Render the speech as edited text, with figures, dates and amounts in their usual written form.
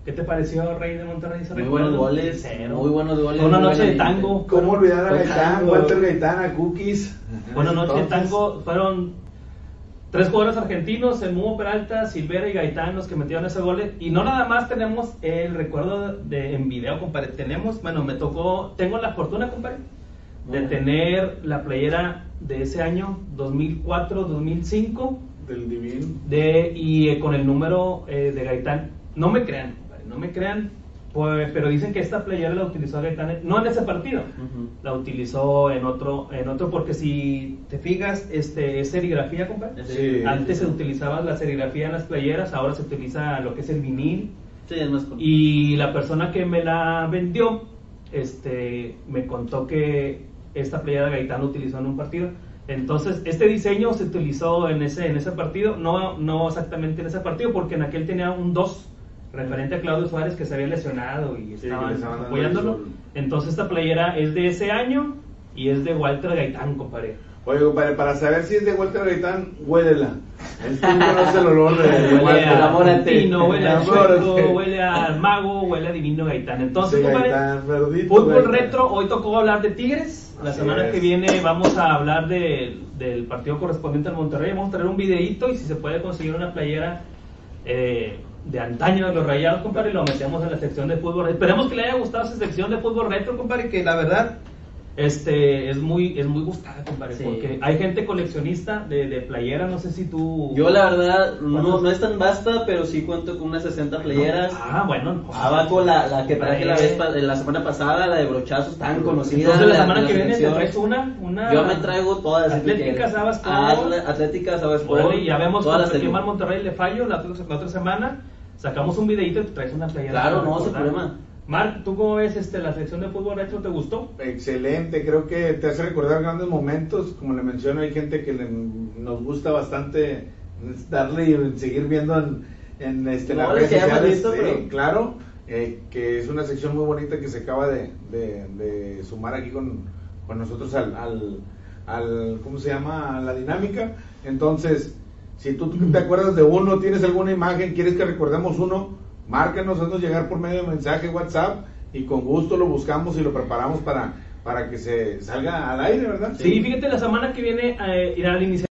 ¿Qué te pareció, Rey de Monterrey? Muy buenos goles, muy buenos goles. Una noche de tango. ¿Cómo olvidar a Gaitán, Walter Gaitán, a Cookies? Buena noche de tango. Fueron 3 jugadores argentinos, el Mumo Peralta, Silvera y Gaitán los que metieron ese gol. Y no nada más tenemos el recuerdo en video, compadre. Tengo la fortuna, compadre, de tener la playera de ese año, 2004-2005. Del Divino. Y con el número de Gaitán. No me crean, compadre, no me crean. Pero dicen que esta playera la utilizó Gaitán, no en ese partido, la utilizó en otro, porque si te fijas, es serigrafía, compadre. Sí, Antes se utilizaba la serigrafía en las playeras, ahora se utiliza lo que es el vinil. Sí, es más común. Y la persona que me la vendió, me contó que esta playera de Gaitán la utilizó en un partido. Entonces, este diseño se utilizó en ese partido, no exactamente en ese partido, porque en aquel tenía un 2 referente a Claudio Suárez, que se había lesionado y estaban apoyándolo. Entonces esta playera es de ese año y es de Walter Gaitán, compadre. Oye, compadre, para saber si es de Walter Gaitán, huélela. El tú conoce el olor de Huele a enamórate. Tino, huele a Enamórate. Chueco, huele al Mago, huele a Divino Gaitán. Entonces, Sí, compadre, Gaitán, verdito, fútbol Gaitán. retro, hoy tocó hablar de Tigres. La Así semana es. que viene vamos a hablar del partido correspondiente al Monterrey. Vamos a traer un videíto y si se puede conseguir una playera de antaño de los Rayados, compadre, y lo metemos en la sección de fútbol. Esperemos que le haya gustado esa sección de fútbol retro, compadre, que la verdad es muy gustada, compadre, Sí. porque hay gente coleccionista de playera. No sé si tú... Yo la verdad no es tan vasta, pero sí cuento con unas 60 playeras. Bueno. Abajo la que traje la semana pasada, la de brochazos tan conocida. Entonces la de semana que viene te selección. traes una... Yo me traigo todas. Atlética, Sabas Atlética, Sabas Órale, ya vemos todas las contra quién tengo. va al Monterrey le fallo la otra semana. Sacamos un videito y te traes una playera. Claro, para no, sin recordar. problema. Marc, ¿tú cómo ves la sección de fútbol retro? ¿Te gustó? Excelente, creo que te hace recordar grandes momentos. Como le menciono, hay gente que nos gusta bastante darle y seguir viendo en las redes que ya hemos sociales. visto, pero... Claro, que es una sección muy bonita que se acaba de sumar aquí con nosotros al ¿cómo se llama? A la dinámica. Entonces, si tú te acuerdas de uno, tienes alguna imagen, quieres que recordemos uno, márcanos, haznos llegar por medio de mensaje, WhatsApp, y con gusto lo buscamos y lo preparamos para que se salga al aire, ¿verdad? Sí, fíjate, la semana que viene irá al inicio